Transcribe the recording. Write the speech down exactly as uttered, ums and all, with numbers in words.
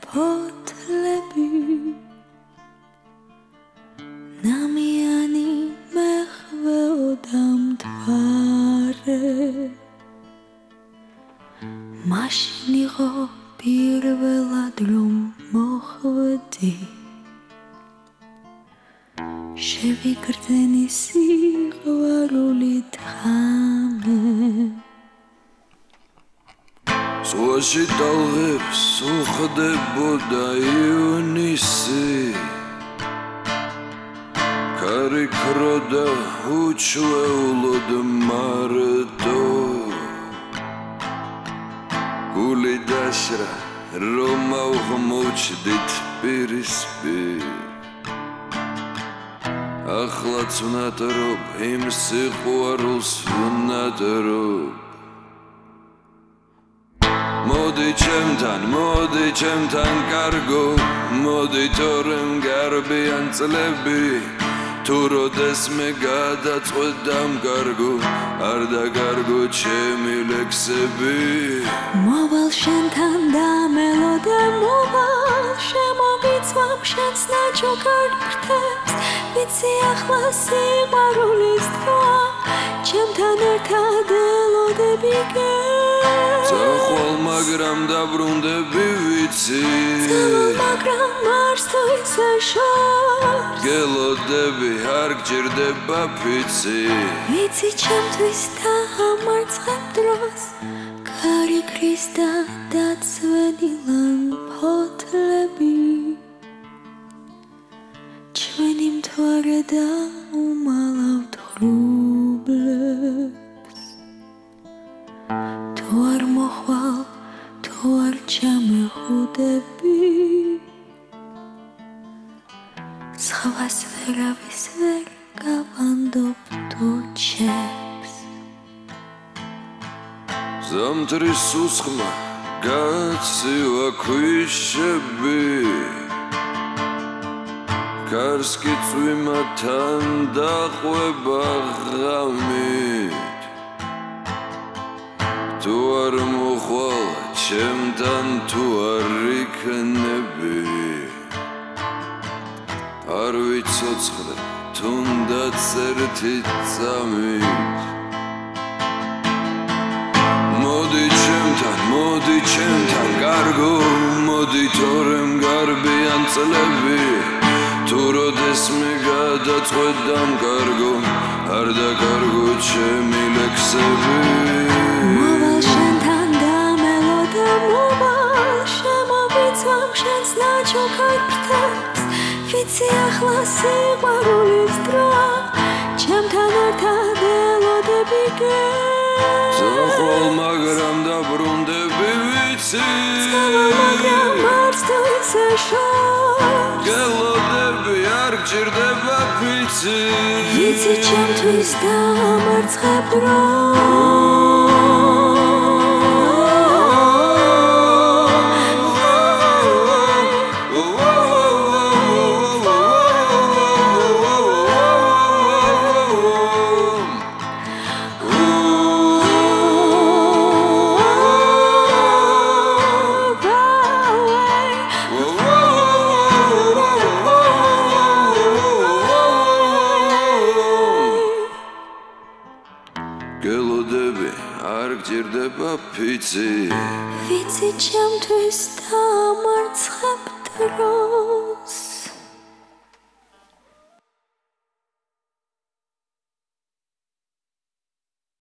ფოთლები ნამიანი მეხვეოდა მთვარე მაშინ იყო პირველად რომ მოხვედი შევიგრძენი სიყვარულით ღამე ზღვაში ტალღებს უხდებოდა ივნისი კარიქროდა უჩვეულოდ მარტო გული დაშრა რომ ავღმოვჩდით პირისპირ ახლაც ვნატრობ იმ სიყვარულს ვნატრობ მოდი ჩემთან, მოდი ჩემთან კარგო მოდი თორემ გარბიან წლები თუ როდესმე გადაწყვეტ დამკარგო არ დაკარგო ჩემი ლექსები მოვალ შენთან დამელოდე მოვალ შემომიცვამ შენს ნაჩუქარ ფრთებს ვიცი ახლა სიყვარულის დროა ჩემთან ერთად ელოდები წახვალ მაგრამ დაბრუნდები ვიცი წავალ მაგრამ არც თუ ისე შორს გელოდები არ გჭირდება ფიცი ვიცი ჩემთვის დაამარცხებ დროს კარიქრის და დაცვენილან ფოთლები ჩვენი მთვარე და უმალავთ ღრუბლებს თუ არ მოხვალ თუ არ ჩამეხვდები სხვას ვერავის ვერ გავანდობ თუ ჩემს ზამთრის უსხმა გაცივა ქვიშები გარს კი წვიმათან დაყვება ღამით თუ არ მოხვალ ჩემთან თუ არ იქნები არ ვიცოცხლე თუნდაც ერთი წამით მოდი ჩემთან, მოდი ჩემთან კარგო მოდი თორემ გარბიან წლები თუ როდესმე გადაწყვეტ დამკარგო არ დაკარგო ჩემი ლექსები მოვალ შენთან დამელოდე მოვალ შემომიცვამ შენს ნაჩუქარ ფრთებს ვიცი ახლა სიყვარულის დროა ჩემთან ერთად ელოდები წახვალ მაგრამ დაბრუნდები ვიცი წავალ მაგრამ არც თუ ისე შორს გელოდები არ გჭირდება ფიცი ვიცი ჩემთვის დაამარცხებ დროს გელოდები არ გჭირდება ფიცი ვიცი ჩემთვის დაამარცხებ დროს